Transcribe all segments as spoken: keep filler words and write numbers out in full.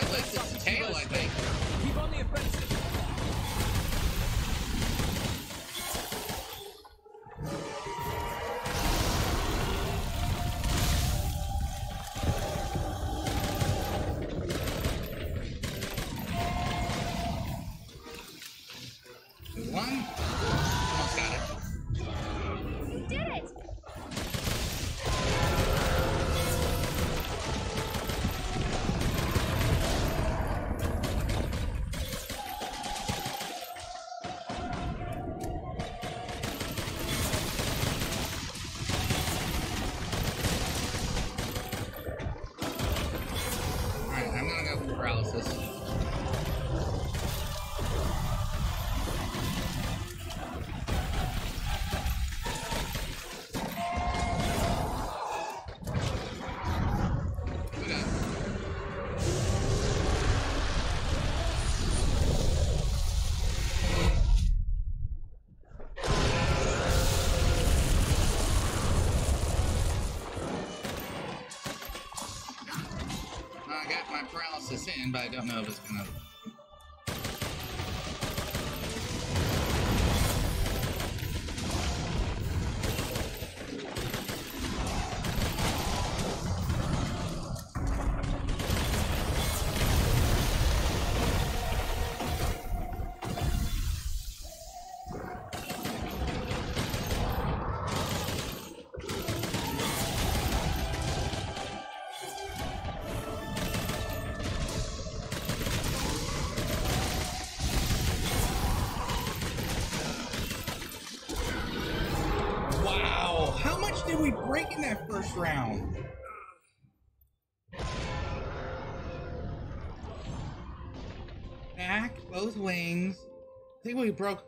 At least it's tail, I think. Keep on the offensive. One. Almost got it. You did it! Alright, I'm gonna go for paralysis. I got my paralysis in, but I don't know if it's gonna. Wow! How much did we break in that first round? Back, both wings. I think we broke.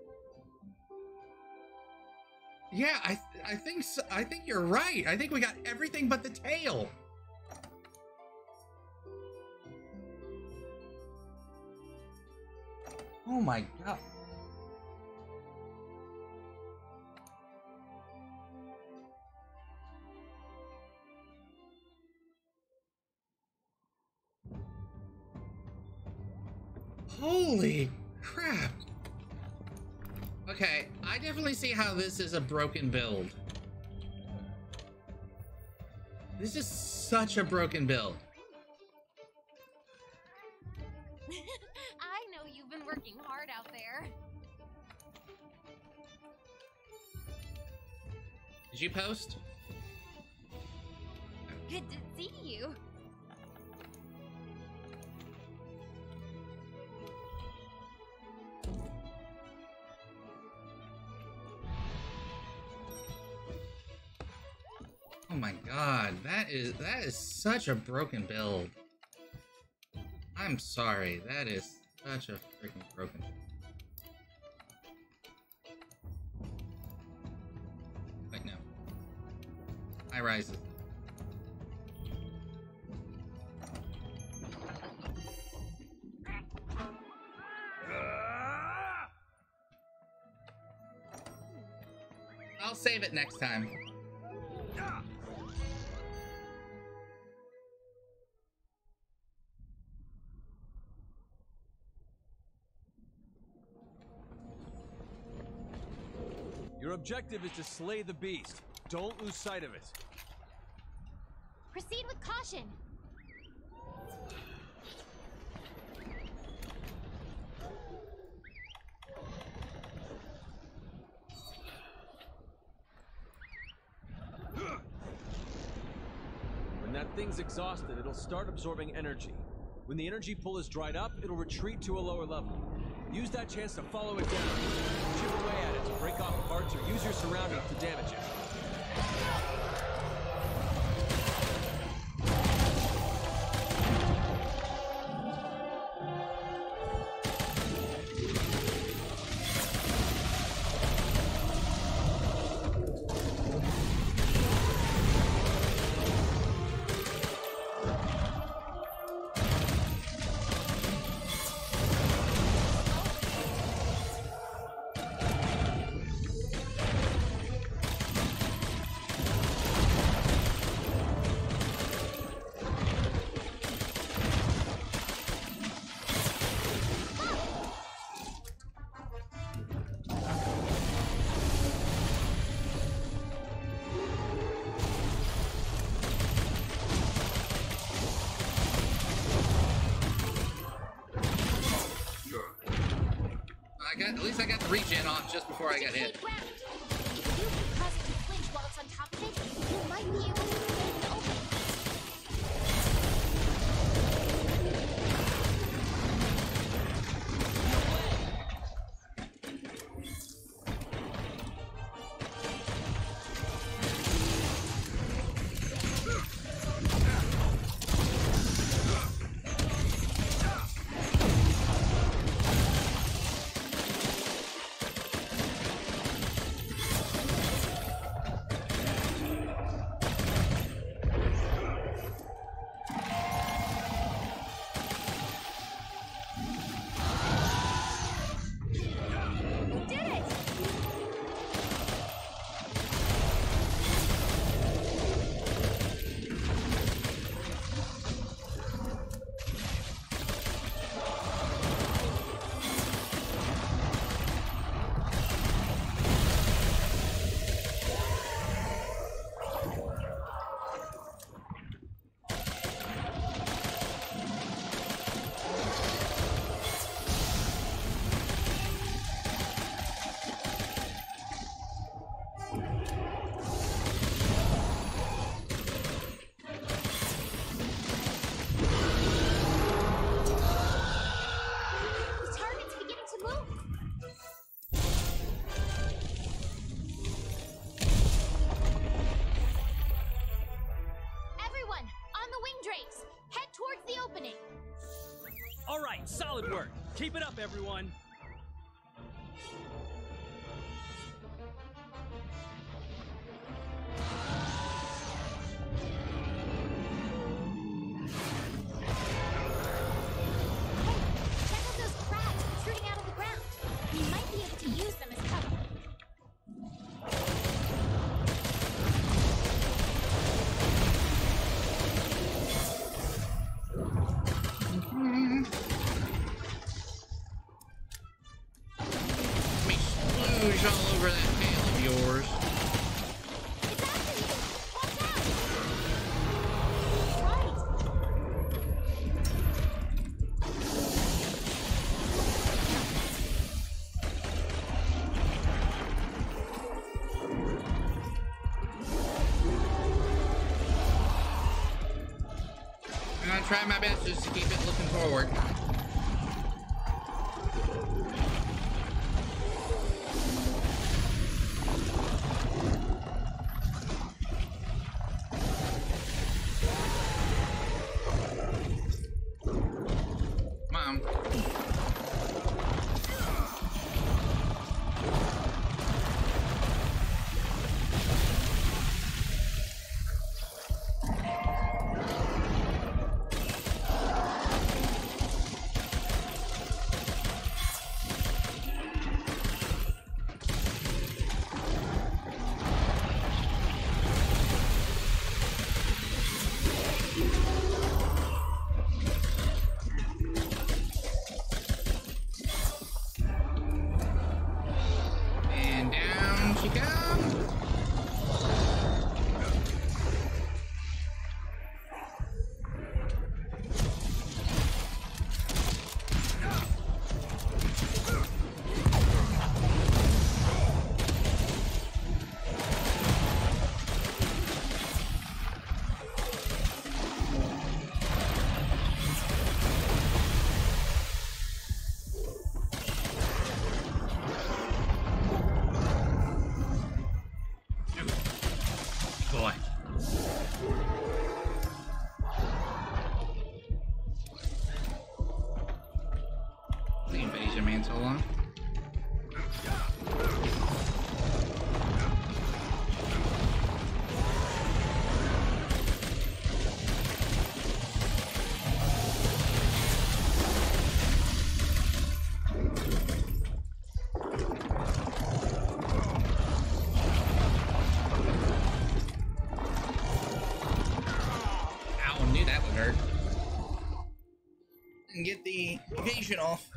Yeah, I th I think so. I think you're right. I think we got everything but the tail. Oh my god. Holy crap. Okay, I definitely see how this is a broken build. This is such a broken build. I know you've been working hard out there. Did you post? Good to see you. Oh my god, that is that is such a broken build. I'm sorry, that is such a freaking broken build. Wait, no. High rises. I'll save it next time. Your objective is to slay the beast. Don't lose sight of it. Proceed with caution. When that thing's exhausted, it'll start absorbing energy. When the energy pool is dried up, it'll retreat to a lower level. Use that chance to follow it down. Chip away at it to break off parts or use your surroundings to damage it. At least I got the regen off just before I got hit. Ground. If you can cause it to flinch while it's on top of it, you might be able to escape the opening. All right, solid work. Keep it up, everyone. Check out those crabs protruding out of the ground. We might be able to use them as cover. Let me splooge all over that tail of yours. It's after you! Watch out! Right! I'm gonna try my best just to keep it looking forward. Mom. And down she comes. Boy. The invasion man so long. Ow, knew that would hurt. And get the evasion off.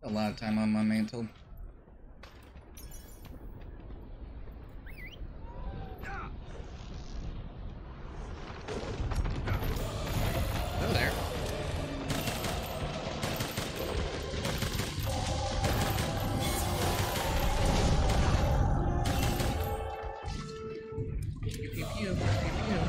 A lot of time on my mantle. Oh, there. Pew, pew, pew, pew, pew.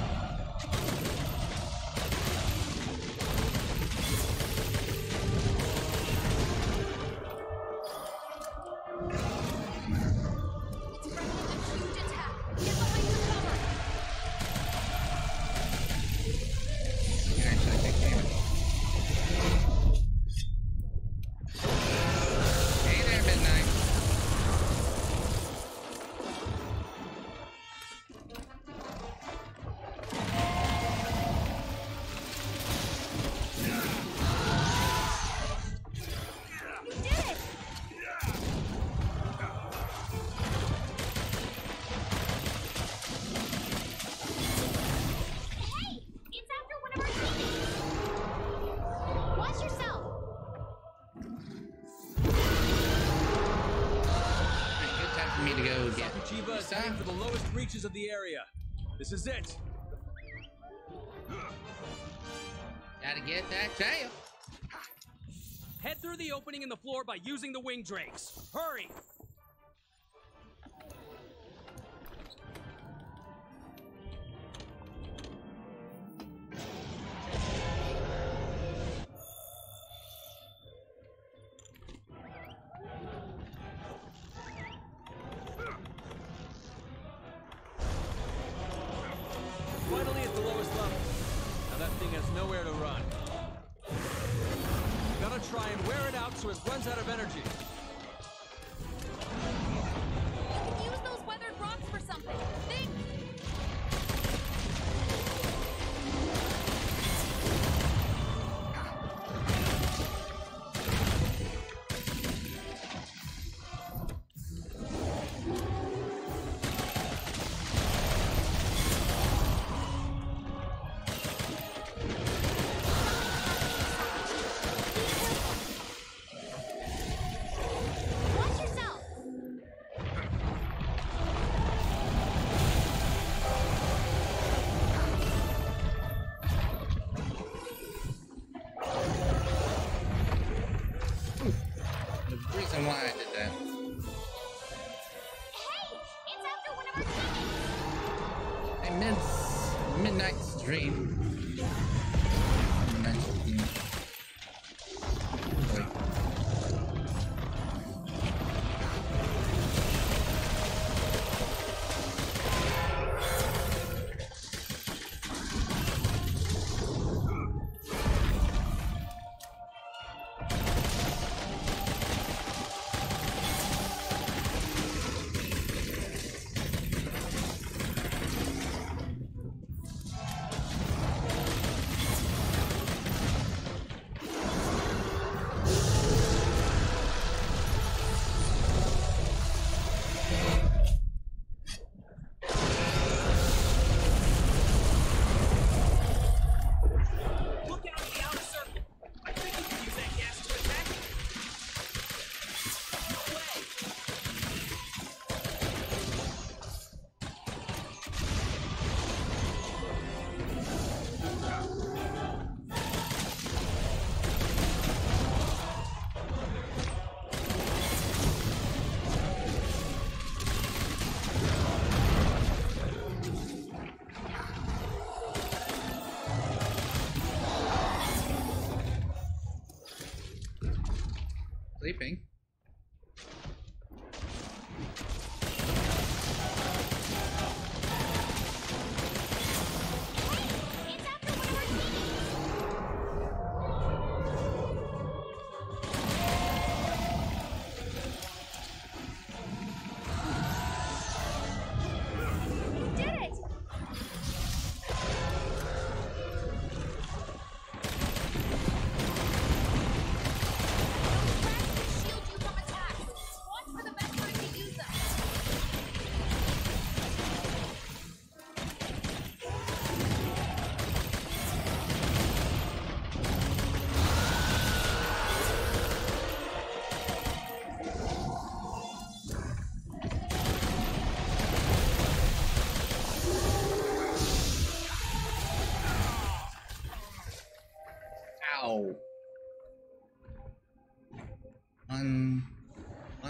Sakuchiba is heading for the lowest reaches of the area. This is it. Gotta get that tail. Head through the opening in the floor by using the wing drakes. Hurry! Finally at the lowest level. Now that thing has nowhere to run. Gotta try and wear it out so it runs out of energy. You can use those weathered rocks for something. Think! Watch yourself! The reason why I did that. Hey! It's after one of our teammates! A mid midnight stream. Midnight stream. Wait.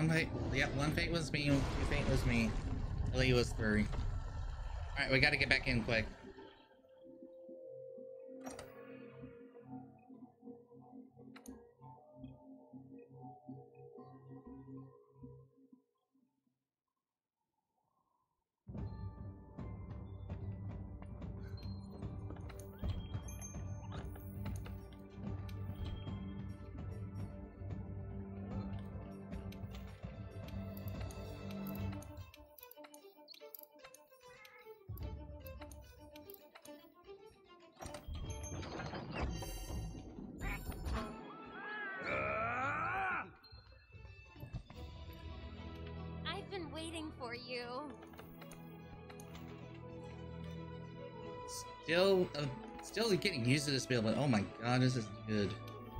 one fate. Yep, one fate was me. Two fate was me. Ellie was three. All right, we got to get back in quick. I've been waiting for you. Still, uh, still getting used to this build, but oh my god, this is good.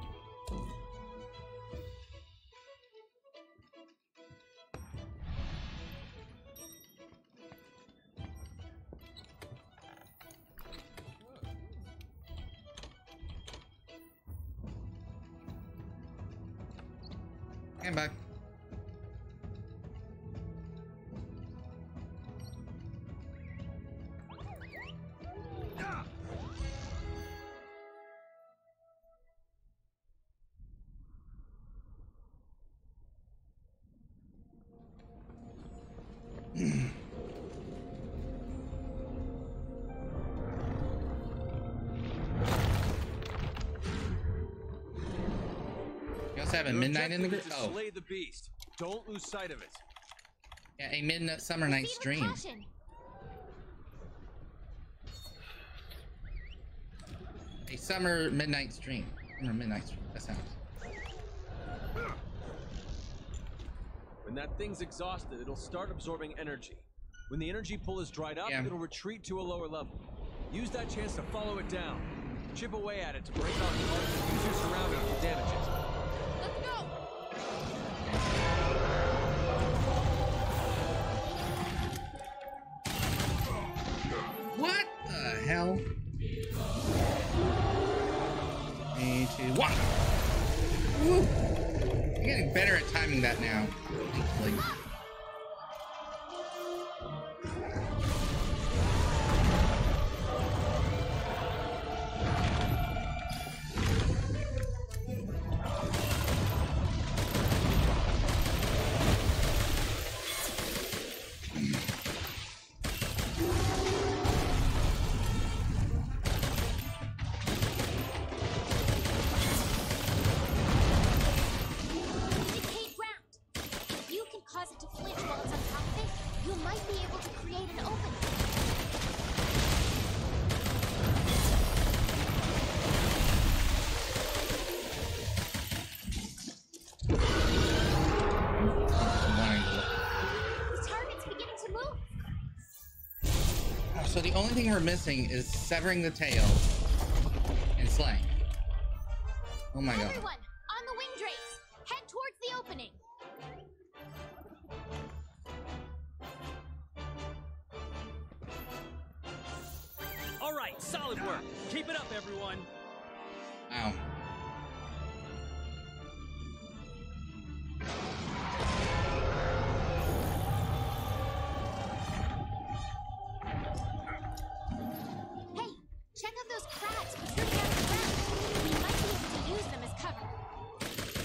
Stand by. You also have a Your midnight in the group. objective is to Oh, slay the beast. Don't lose sight of it. yeah, a midnight summer night's Proceed with dream. caution. A summer midnight stream. Summer midnight stream. That sounds. When that thing's exhausted, it'll start absorbing energy. When the energy pull is dried up, Yeah. it'll retreat to a lower level. Use that chance to follow it down. Chip away at it to break off parts and use your surroundings to damage it. Let's go. What the hell? Three, two, one. Woo. I'm getting better at timing that now. Thankfully. Indicate ground. If you can cause it to flinch while it's on top of it, you might be able to create an opening. I'm wanting to look. The target's beginning to move. Oh, so the only thing we're missing is severing the tail and slaying. Oh my god. Everyone, on the wing drakes. Head towards the opening. All right, solid work. Keep it up, everyone. Wow. Hey, check out those cracks protruding out of the ground. We might be able to use them as cover.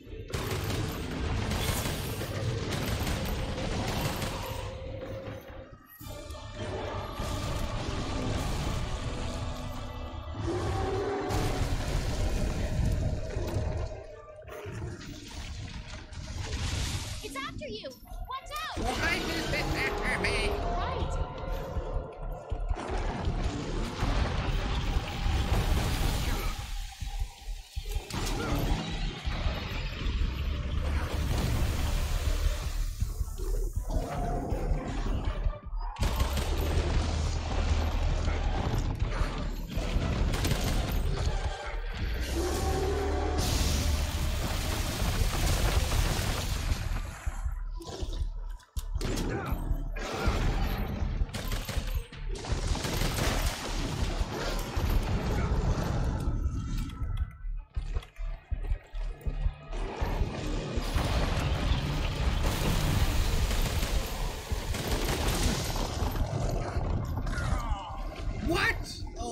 It's after you. Watch out! Why is it after me? Right.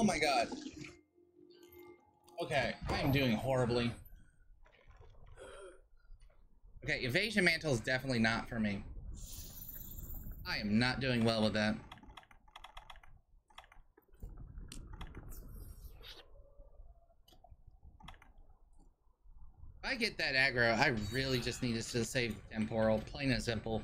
my god. Okay, I am doing horribly. Okay, evasion mantle is definitely not for me. I am not doing well with that. If I get that aggro, I really just need to save temporal, plain and simple.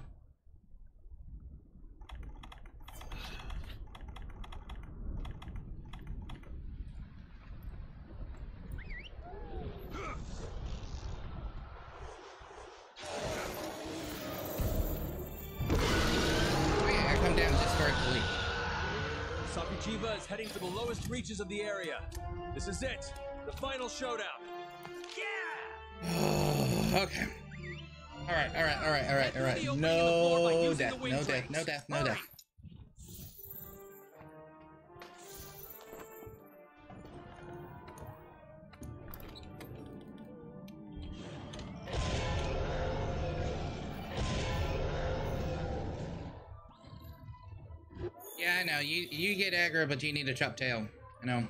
Safi'jiiva is heading for the lowest reaches of the area. This is it. The final showdown. Yeah! Okay. Alright, alright, alright, alright, alright. No death, no death, no death, no death. Yeah, I know. You you get aggro, but you need a chop tail. I know.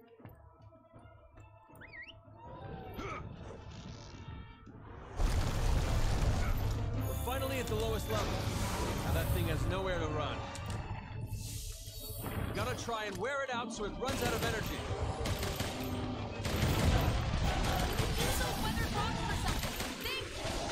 We're finally at the lowest level. Now that thing has nowhere to run. We gotta try and wear it out so it runs out of energy. Use those weather bombs for something. Think!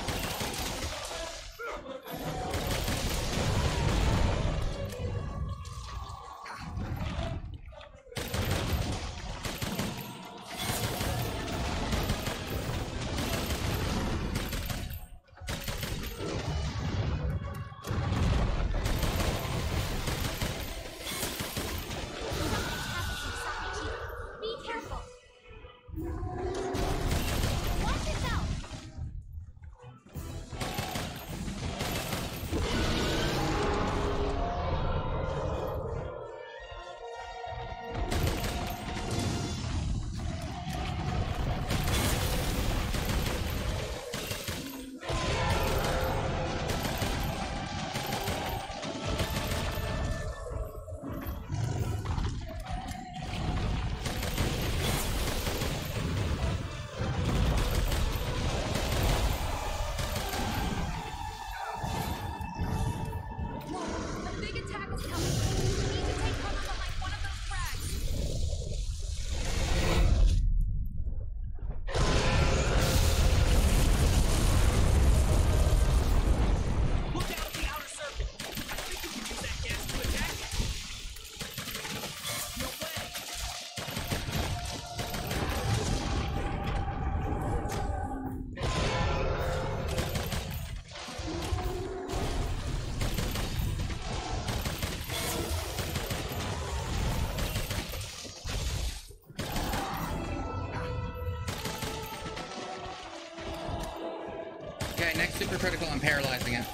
Okay, next super critical, I'm paralyzing it.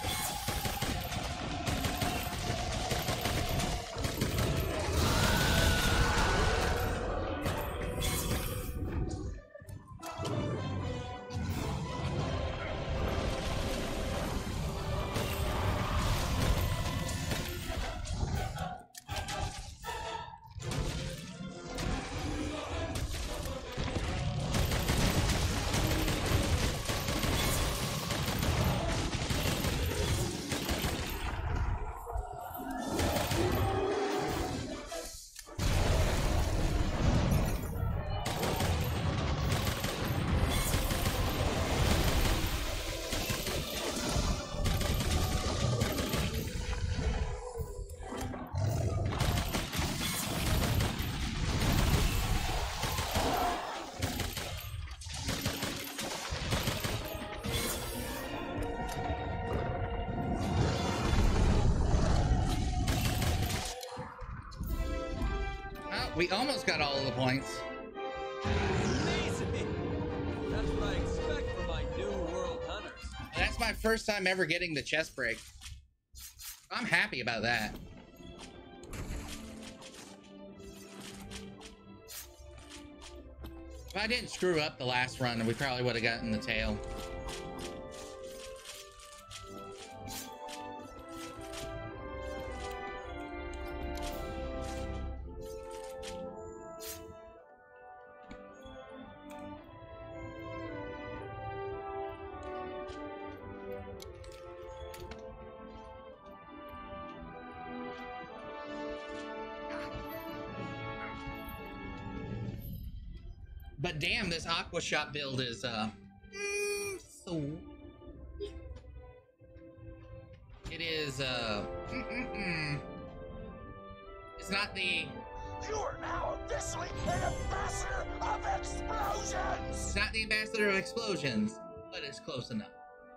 We almost got all of the points. Amazing! That's what I expect from my new world hunters. That's my first time ever getting the chest break. I'm happy about that. If I didn't screw up the last run, we probably would have gotten the tail. But damn, this Aqua Shot build is, uh... Mm, so... It is, uh... Mm-mm-mm. It's not the... You are now officially an ambassador of explosions! It's not the ambassador of explosions, but it's close enough.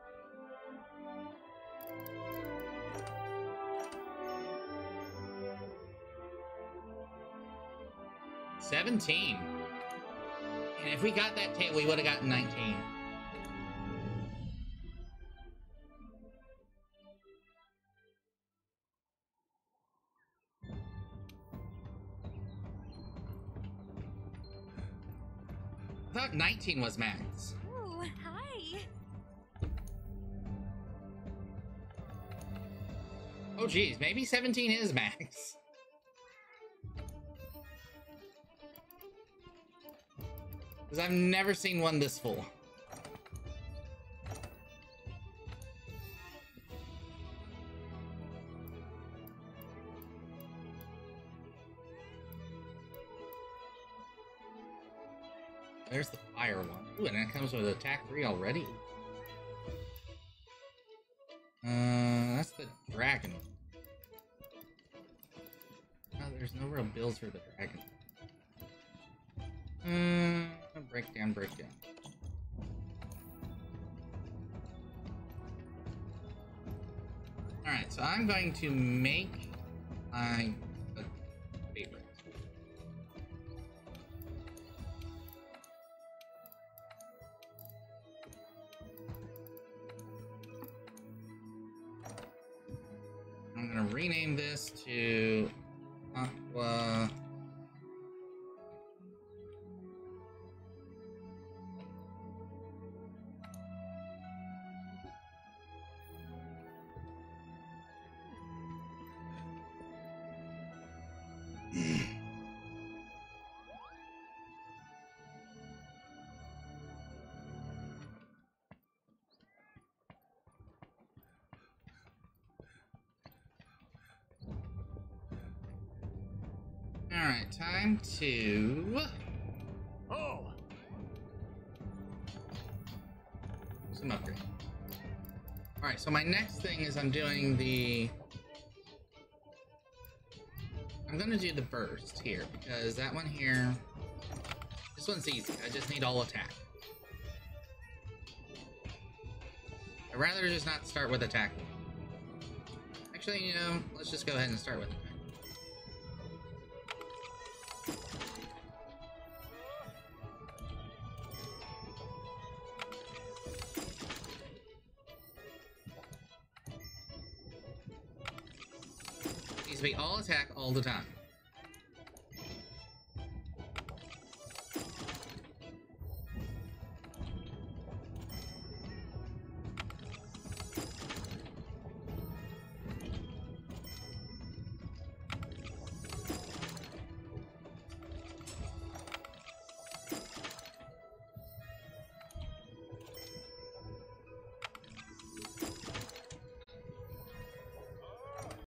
seventeen. And if we got that tail, we would have gotten nineteen. I thought nineteen was max. Ooh, hi. Oh geez, maybe seventeen is max. Because I've never seen one this full. There's the fire one. Ooh, and that comes with attack three already. Uh, that's the dragon. Oh, there's no real builds for the dragon. Uh, breakdown, breakdown. Alright, so I'm going to make my uh, favorite. I'm going to rename this to Aqua... Alright, time to... Oh! Some upgrade. Alright, so my next thing is I'm doing the... I'm gonna do the burst here, because that one here... This one's easy, I just need all attack. I'd rather just not start with attack. Actually, you know, let's just go ahead and start with attack. Needs to be all attack all the time.